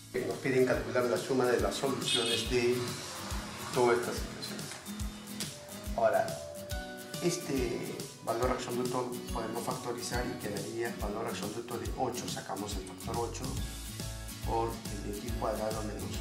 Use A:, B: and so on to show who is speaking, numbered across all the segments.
A: Nos piden calcular la suma de las soluciones de todas estas expresiones. Ahora, este valor absoluto podemos factorizar y quedaría valor absoluto de 8. Sacamos el factor 8 por el x cuadrado menos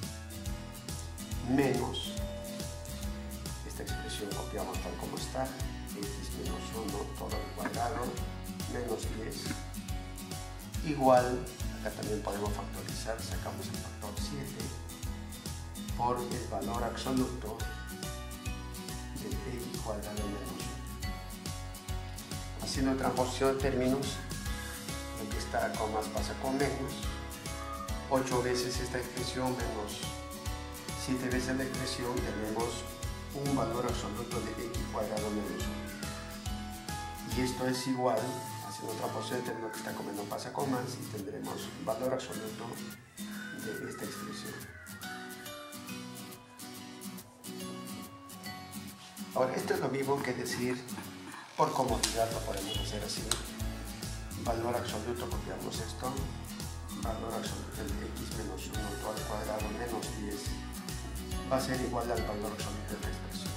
A: 1. Menos, esta expresión copiamos tal como está, x menos 1 todo al cuadrado menos 10 igual, acá también podemos factorizar, sacamos el factor 7 por el valor absoluto del x cuadrado menos 1. Haciendo transposición de términos, lo que está con más pasa con menos, 8 veces esta expresión menos 7 veces la expresión, tenemos un valor absoluto de x cuadrado menos 1. Y esto es igual, haciendo transposición de términos que está con menos pasa con más, y tendremos valor absoluto de esta expresión. Ahora, esto es lo mismo que decir, por comodidad lo podemos hacer así, valor absoluto, copiamos esto, valor absoluto de x menos 1 todo al cuadrado menos 10 va a ser igual al valor absoluto de la expresión.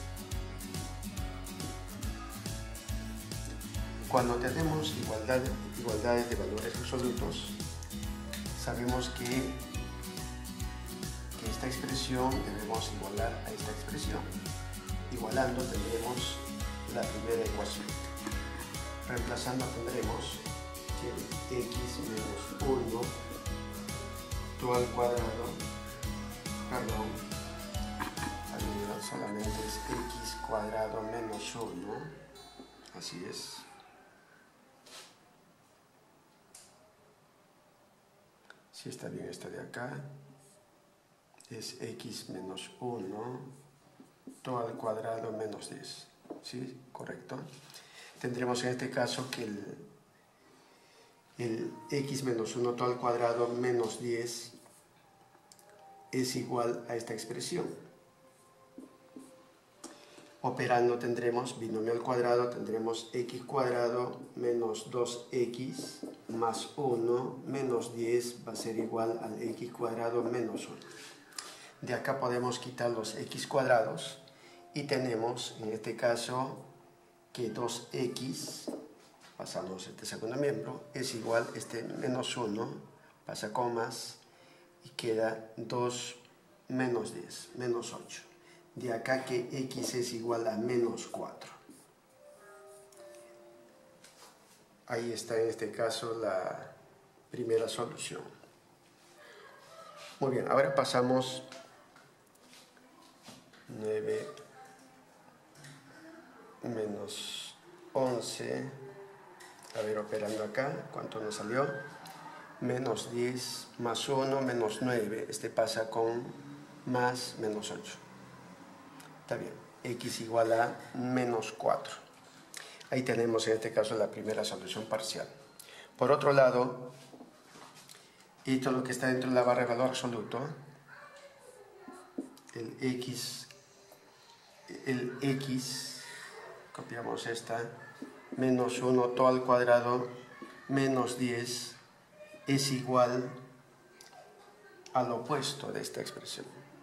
A: Cuando tenemos igualdades de valores absolutos, sabemos que esta expresión debemos igualar a esta expresión. Igualando tendremos la primera ecuación. Reemplazando tendremos que x menos 1 todo al cuadrado, solamente es x cuadrado menos 1, así es. Si está bien esta de acá, es x menos 1 todo al cuadrado menos 10, ¿sí? Correcto. Tendremos en este caso que el x menos 1 todo al cuadrado menos 10 es igual a esta expresión. Operando tendremos binomio al cuadrado, tendremos x cuadrado menos 2x más 1 menos 10 va a ser igual al x cuadrado menos 1. De acá podemos quitar los x cuadrados y tenemos en este caso que 2x, pasamos este segundo miembro, es igual a este menos 1, pasa con más y queda 2 menos 10, menos 8. De acá que x es igual a menos 4. Ahí está en este caso la primera solución. Muy bien, ahora pasamos 9 menos 11. A ver, operando acá, ¿cuánto nos salió? Menos 10 más 1 menos 9. Este pasa con más menos 8. Está bien, x igual a menos 4. Ahí tenemos en este caso la primera solución parcial. Por otro lado, esto es lo que está dentro de la barra de valor absoluto. El x, copiamos esta, menos 1 todo al cuadrado menos 10 es igual al opuesto de esta expresión.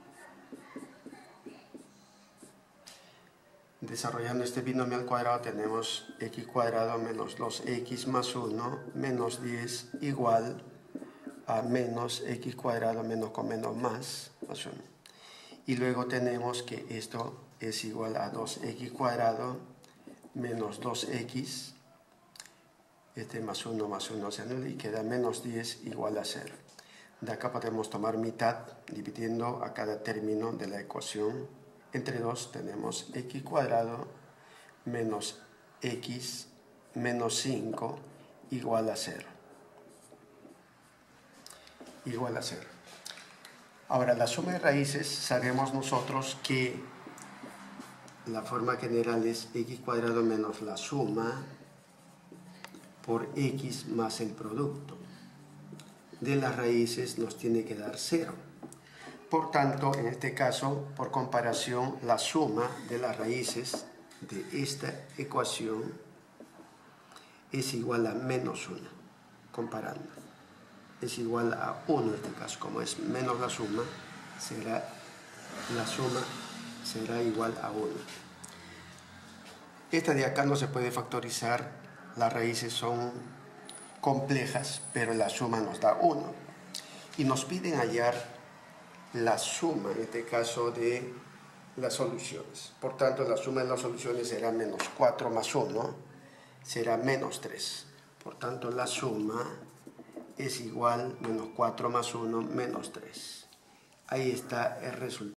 A: Desarrollando este binomio al cuadrado tenemos x cuadrado menos 2x más 1 menos 10 igual a menos x cuadrado menos con menos más 1. Y luego tenemos que esto es igual a 2x cuadrado menos 2x, este más 1 se anula y queda menos 10 igual a 0. De acá podemos tomar mitad dividiendo a cada término de la ecuación. Entre 2 tenemos x cuadrado menos x menos 5 igual a 0. Igual a 0. Ahora, la suma de raíces, sabemos nosotros que la forma general es x cuadrado menos la suma por x más el producto. De las raíces nos tiene que dar 0. Por tanto, en este caso, por comparación, la suma de las raíces de esta ecuación es igual a menos 1, comparando. es igual a 1 en este caso. Como es menos la suma será igual a 1. Esta de acá no se puede factorizar, las raíces son complejas, pero la suma nos da 1. Y nos piden hallar la suma, en este caso, de las soluciones. Por tanto, la suma de las soluciones será menos 4 más 1, será menos 3. Por tanto, la suma es igual a menos 4 más 1, menos 3. Ahí está el resultado.